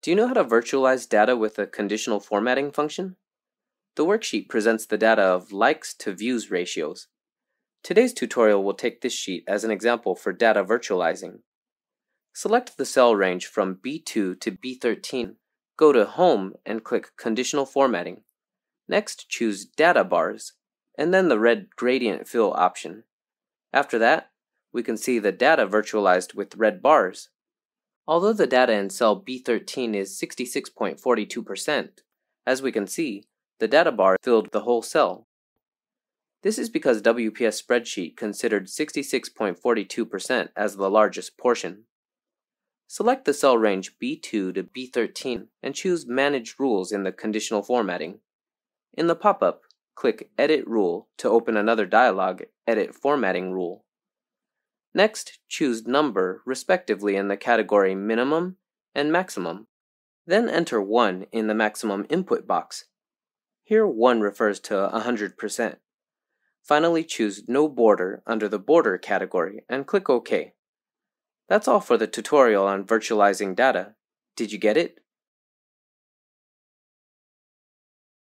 Do you know how to virtualize data with a conditional formatting function? The worksheet presents the data of likes to views ratios. Today's tutorial will take this sheet as an example for data virtualizing. Select the cell range from B2 to B13, go to Home and click Conditional Formatting. Next, choose Data Bars, and then the red gradient fill option. After that, we can see the data virtualized with red bars. Although the data in cell B13 is 66.42%, as we can see, the data bar filled the whole cell. This is because WPS Spreadsheet considered 66.42% as the largest portion. Select the cell range B2 to B13 and choose Manage Rules in the conditional formatting. In the pop-up, click Edit Rule to open another dialog, Edit Formatting Rule. Next, choose Number respectively in the category Minimum and Maximum. Then enter 1 in the maximum input box. Here 1 refers to 100%. Finally, choose No Border under the Border category and click OK. That's all for the tutorial on virtualizing data. Did you get it?